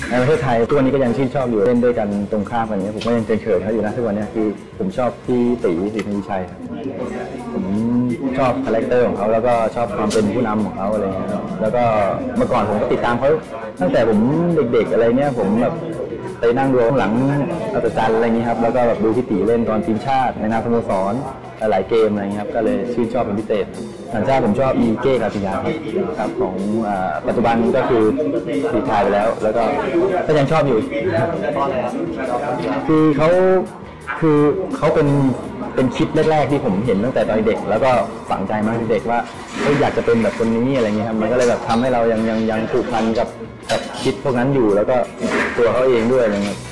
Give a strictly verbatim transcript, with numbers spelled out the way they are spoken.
ในประเทศไทยทุกวันนี้ก็ยังชื่นชอบอยู่เล่นด้วยกันตรงข้ามกันเนี้ยผมก็ยังเขินเขาอยู่นะทุกวันนี้คือผมชอบพี่ตีศรีธวีชัยผมชอบคาแรคเตอร์ของเขาแล้วก็ชอบความเป็นผู้นำของเขาอะไรเงี้ยแล้วก็เมื่อก่อนผมก็ติดตามเขาตั้งแต่ผมเด็กๆอะไรเงี้ยผมแบบไปนั่งดูหลังอัศจรรย์อะไรเงี้ยครับแล้วก็แบบดูพี่ตีเล่นตอนทีมชาติในนามสโมสรหลายเกมอะไรเงี้ยครับก็เลยชื่นชอบเป็นพิเศษสัญชาติผมชอบอีเก้กาติยาครับของปัจจุบันก็คือตีทายไปแล้วแล้วก็ก็ยังชอบอยู่คือเขาคือเขาเป็นเป็นคิดแรกๆที่ผมเห็นตั้งแต่ตอนเด็กแล้วก็ฝังใจมาตั้งแต่เด็กว่าอยากจะเป็นแบบคนนี้อะไรเงี้ยครับมันก็เลยแบบทำให้เรายังยังยังผูกพันกับกับคิดพวกนั้นอยู่แล้วก็ตัวเขาเองด้วยอะไรเงี้ย